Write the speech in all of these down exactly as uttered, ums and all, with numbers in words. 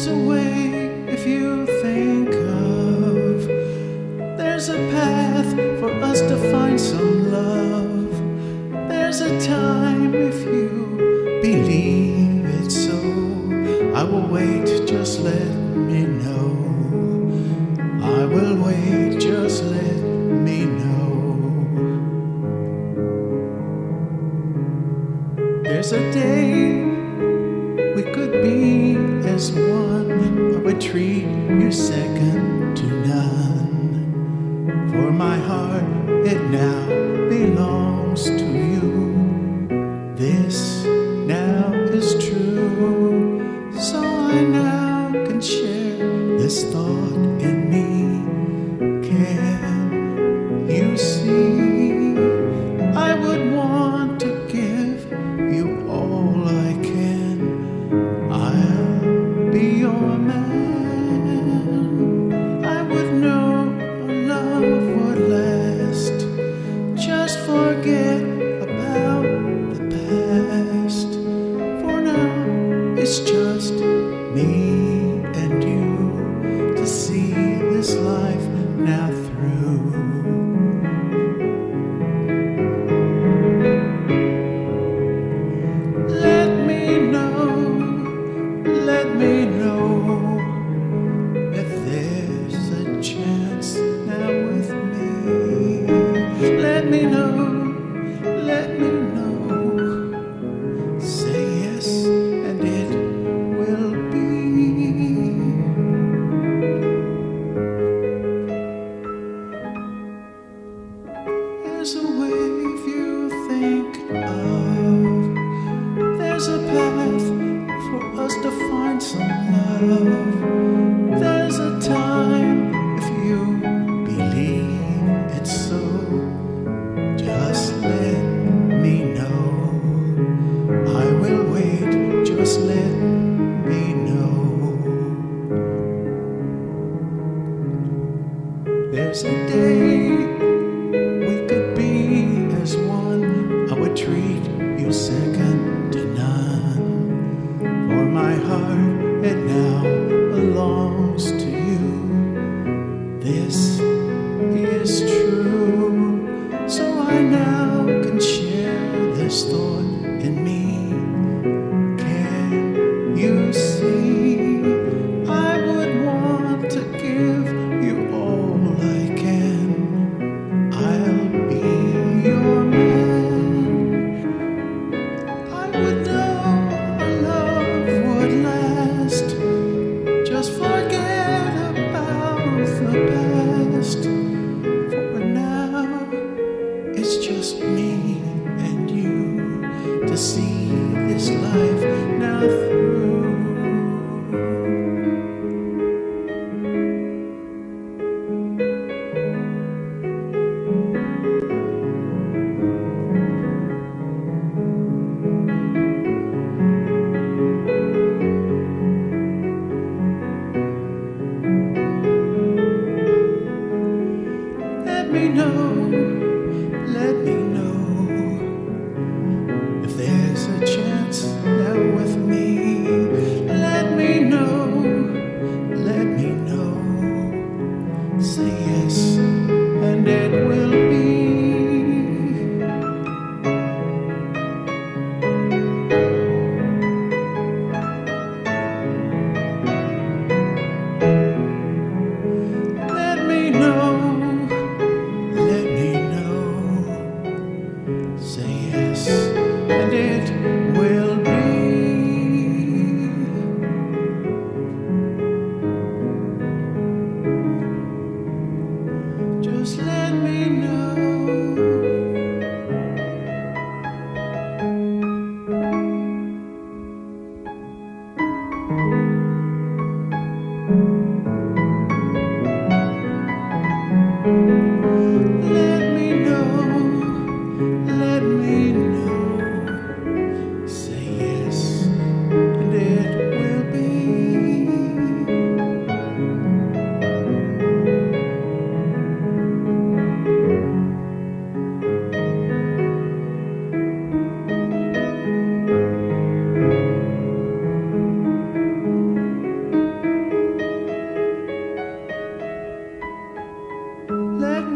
There's a way if you think of, there's a path for us to find some love. There's a time if you believe it so. I will wait, just let me know. I will wait, just let me know. There's a day we could be as one. I would treat you second to none. For my heart, it now belongs to you. This now is true. So I now can share this thought in me. Can you see? I would want to give you all I can. I'll be your man. I would know our love would last. Just forget about the past. For now, it's just me and you to see this life now through. Let me know, let me know if there's a chance now with me. Let me know, let me know. Say yes and it will be. There's a wave you think of. There's a path for us to find some love. There's a time if you believe it's so. Just let me know. I will wait, just let me know. There's a day we could be as one. I would treat you second to none. For my heart, it now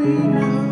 we know.